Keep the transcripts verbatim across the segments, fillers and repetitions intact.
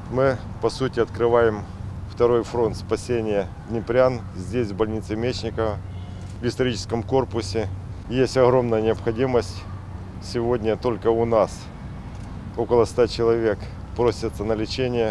Мы, по сути, открываем второй фронт спасения днепрян здесь, в больнице Мечникова, в историческом корпусе. Есть огромная необходимость. Сегодня только у нас около ста человек просятся на лечение.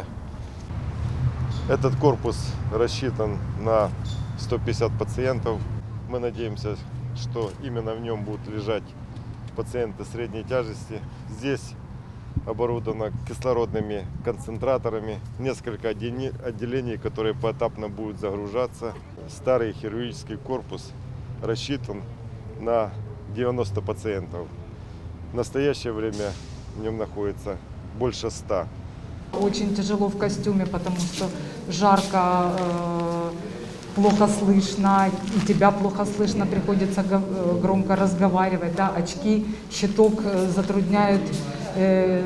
Этот корпус рассчитан на сто пятьдесят пациентов. Мы надеемся, что именно в нем будут лежать пациенты средней тяжести. Здесь оборудовано кислородными концентраторами, несколько отделений, которые поэтапно будут загружаться. Старый хирургический корпус рассчитан на девяносто пациентов. В настоящее время в нем находится больше ста. Очень тяжело в костюме, потому что жарко, э, плохо слышно, и тебя плохо слышно, приходится громко разговаривать. Да? Очки, щиток затрудняют э,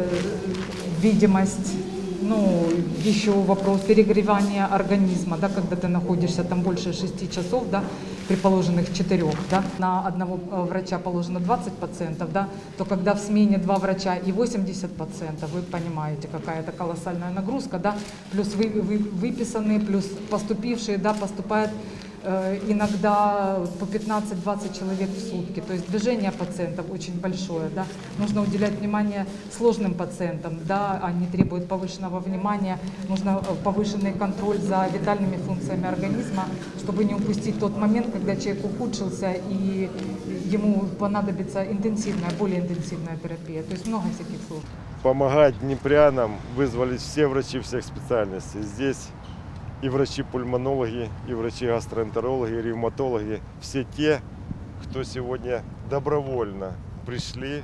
видимость. Ну, еще вопрос перегревания организма, да, когда ты находишься там больше шести часов, да, при положенных четырех, да, на одного врача положено двадцать пациентов, да, то когда в смене два врача и восемьдесят пациентов, вы понимаете, какая это колоссальная нагрузка, да, плюс вы, вы, выписанные, плюс поступившие, да, поступают э, иногда по пятнадцать-двадцать человек в сутки, то есть движение пациентов очень большое, да, нужно уделять внимание сложным пациентам, да, они требуют повышенного внимания, нужно повышенный контроль за витальными функциями организма, чтобы не упустить тот момент, когда человек ухудшился и ему понадобится интенсивная, более интенсивная терапия, то есть много всяких слов. Помогать днепрянам вызвались все врачи всех специальностей. Здесь и врачи-пульмонологи, и врачи-гастроэнтерологи, и ревматологи, все те, кто сегодня добровольно пришли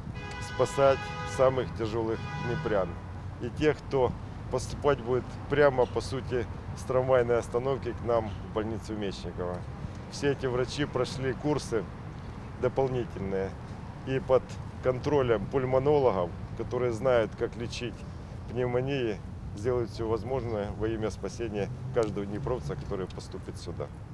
спасать самых тяжелых днепрян. И тех, кто поступать будет прямо, по сути, с трамвайной остановки к нам в больницу Мечникова. Все эти врачи прошли курсы дополнительные и под контролем пульмонологов, которые знают, как лечить пневмонии, сделают все возможное во имя спасения каждого днепровца, который поступит сюда.